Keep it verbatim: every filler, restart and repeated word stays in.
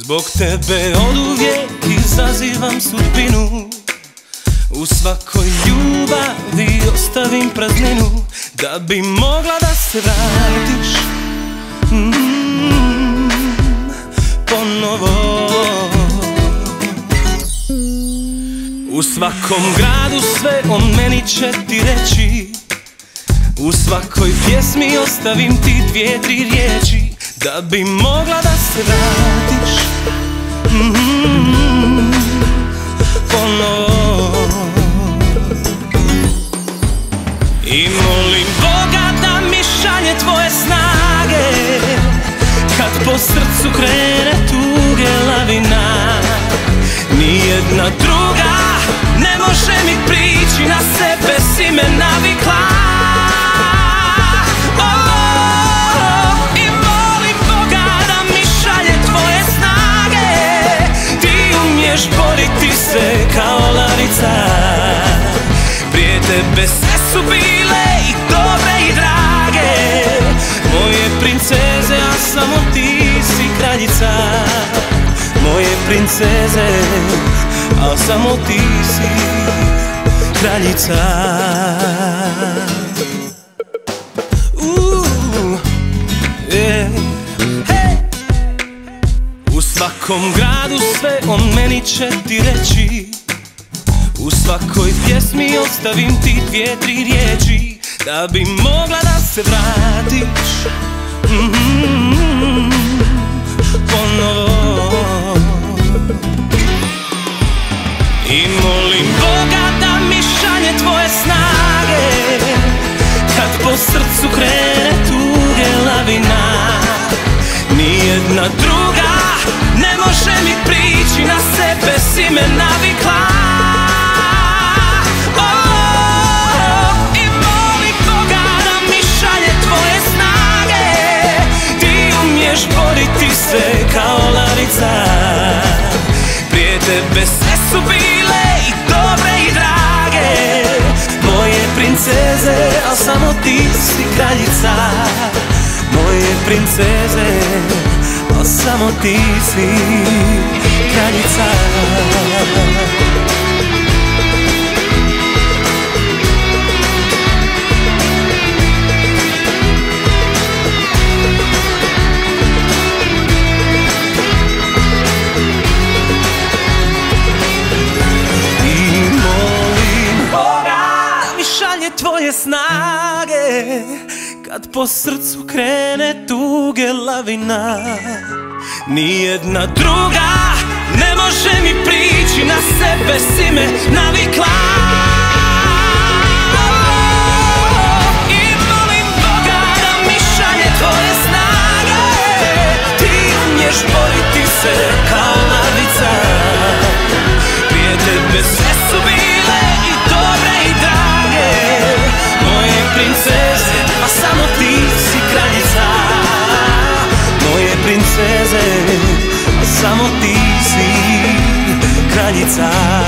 Zbog tebe oduvijek izazivam sudbinu, u svakoj ljubavi ostavim prazninu, da bi mogla da se vratiš mm, ponovo. U svakom gradu sve o meni će ti reći, u svakoj pjesmi ostavim ti dvije, tri riječi, da bi mogla da se vratiš mm, ponovo. I molim Boga da mi šalje tvoje snage, kad po srcu krene tuge lavina. Nijedna druga ne može mi prići, na sebe si me navikla. I molim Boga da mi šalje tvoje snage, ti umiješ boriti se kao lavica. Prije tebe sve su bile i dobre i drage, moje princeze, a samo ti si kraljica. Moje princeze, a samo ti si kraljica. uh, yeah. Hey. U svakom gradu sve o meni će ti reći, u svakoj pjesmi ostavim ti dvije, tri riječi, da bi mogla da se vratiš mm-hmm, ponovo. I molim Boga da mi šalje tvoje snage, kad po srcu krene tuge lavina. Nijedna druga ne može mi prići, na sebe si me navikla. I molim Boga da mi šalje tvoje snage, ti umiješ boriti se kao lavica. Prije tebe sve su bile i dobre i drage, moje princeze, a samo ti si kraljica. Moje princeze, a samo ti si kraljica. Tvoje snage, kad po srcu krene tuge lavina. Nijedna druga ne može mi prići, na sebe si me navikla. I molim Boga da mi šalje tvoje snage, ti umiješ boriti se kao lavica. Prije tebe sve su bile i dobre i drage, moje princeze, a samo ti si kraljica. Moje princeze, a samo ti si kraljica.